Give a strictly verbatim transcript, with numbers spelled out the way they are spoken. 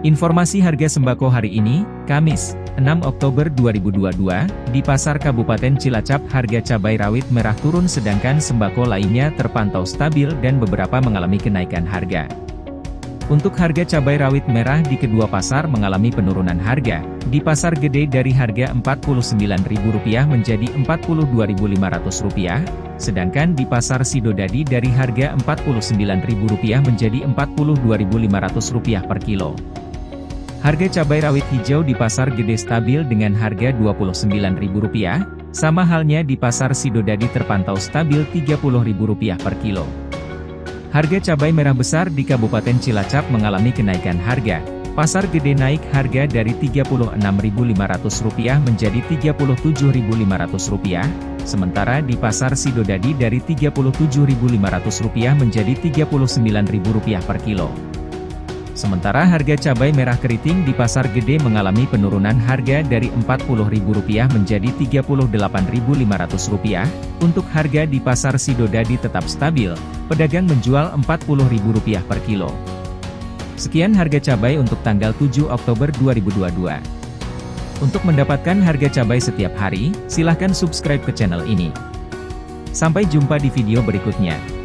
Informasi harga sembako hari ini, Kamis, enam Oktober dua ribu dua puluh dua, di Pasar Kabupaten Cilacap harga cabai rawit merah turun sedangkan sembako lainnya terpantau stabil dan beberapa mengalami kenaikan harga. Untuk harga cabai rawit merah di kedua pasar mengalami penurunan harga, di Pasar Gede dari harga empat puluh sembilan ribu rupiah menjadi empat puluh dua ribu lima ratus rupiah, sedangkan di Pasar Sidodadi dari harga empat puluh sembilan ribu rupiah menjadi empat puluh dua ribu lima ratus rupiah per kilo. Harga cabai rawit hijau di Pasar Gede stabil dengan harga dua puluh sembilan ribu rupiah, sama halnya di Pasar Sidodadi terpantau stabil tiga puluh ribu rupiah per kilo. Harga cabai merah besar di Kabupaten Cilacap mengalami kenaikan harga. Pasar Gede naik harga dari tiga puluh enam ribu lima ratus rupiah menjadi tiga puluh tujuh ribu lima ratus rupiah, sementara di Pasar Sidodadi dari tiga puluh tujuh ribu lima ratus rupiah menjadi tiga puluh sembilan ribu rupiah per kilo. Sementara harga cabai merah keriting di Pasar Gede mengalami penurunan harga dari empat puluh ribu rupiah menjadi tiga puluh delapan ribu lima ratus rupiah, untuk harga di Pasar Sidodadi tetap stabil, pedagang menjual empat puluh ribu rupiah per kilo. Sekian harga cabai untuk tanggal tujuh Oktober dua ribu dua puluh dua. Untuk mendapatkan harga cabai setiap hari, silahkan subscribe ke channel ini. Sampai jumpa di video berikutnya.